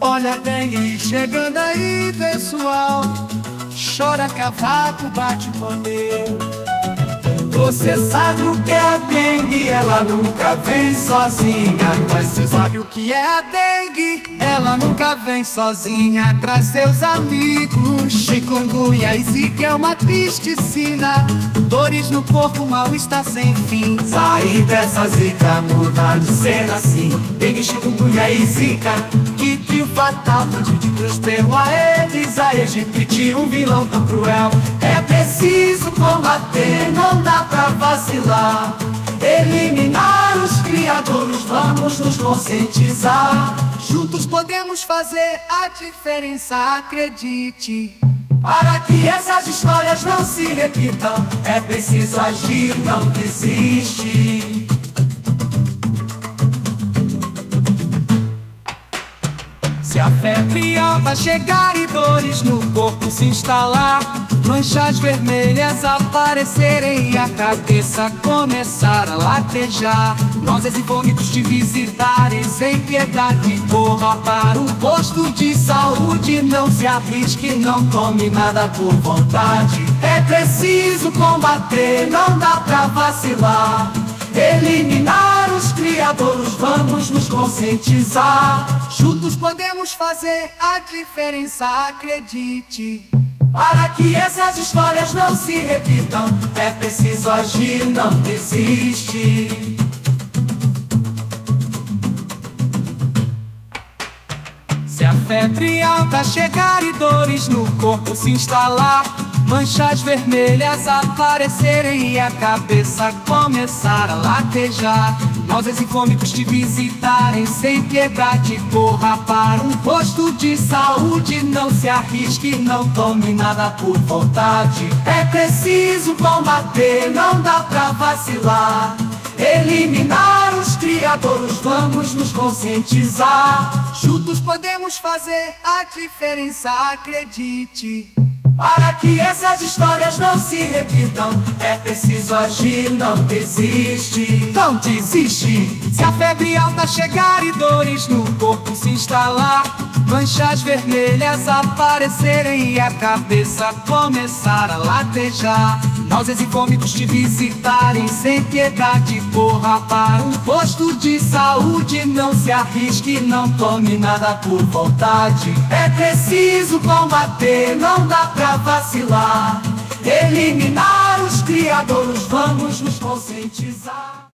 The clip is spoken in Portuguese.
Olha a dengue chegando aí, pessoal. Chora cavaco, bate pandeiro. Você sabe o que é a dengue? Ela nunca vem sozinha. Mas você sabe o que é a dengue? Ela nunca vem sozinha. Traz seus amigos. Chikungunya e zika é uma tristicina. Dores no corpo, mal-estar sem fim. Sair dessa zika, mudar de ser assim. Dengue, chikungunya e zika, que trio fatal, de prospero a eles. A Egipte, um vilão tão cruel. É preciso combater, não dá pra vacilar. Eliminar os criadores, vamos nos conscientizar. Juntos podemos fazer a diferença, acredite. Para que essas histórias não se repitam, é preciso agir, não desiste. Se a febre alta chegar e dores no corpo se instalar, manchas vermelhas aparecerem e a cabeça começar a latejar, náuseas e vômitos te visitarem sem piedade, corra para o posto de saúde. Não se arrisque, não tome nada por vontade. É preciso combater, não dá pra vacilar. Eliminar os criadores, vamos nos conscientizar. Juntos podemos fazer a diferença, acredite. Para que essas histórias não se repitam, é preciso agir, não desiste. Se a febre alta chegar e dores no corpo se instalar, manchas vermelhas aparecerem e a cabeça começar a latejar, náuseas e vômitos te visitarem sem piedade, corra para um posto de saúde. Não se arrisque, não tome nada por vontade. É preciso combater, não dá pra vacilar. Eliminar os criadores, vamos nos conscientizar. Juntos podemos fazer a diferença, acredite. Para que essas histórias não se repitam, é preciso agir, não desiste. Não desiste. Se a febre alta chegar e dores no corpo se instalar, manchas vermelhas aparecerem e a cabeça começar a latejar, náuseas e vômitos te visitarem sem piedade, corra para um posto de saúde. Não se arrisque, não tome nada por vontade. É preciso combater, não dá pra vacilar. Eliminar os criadores, vamos nos conscientizar.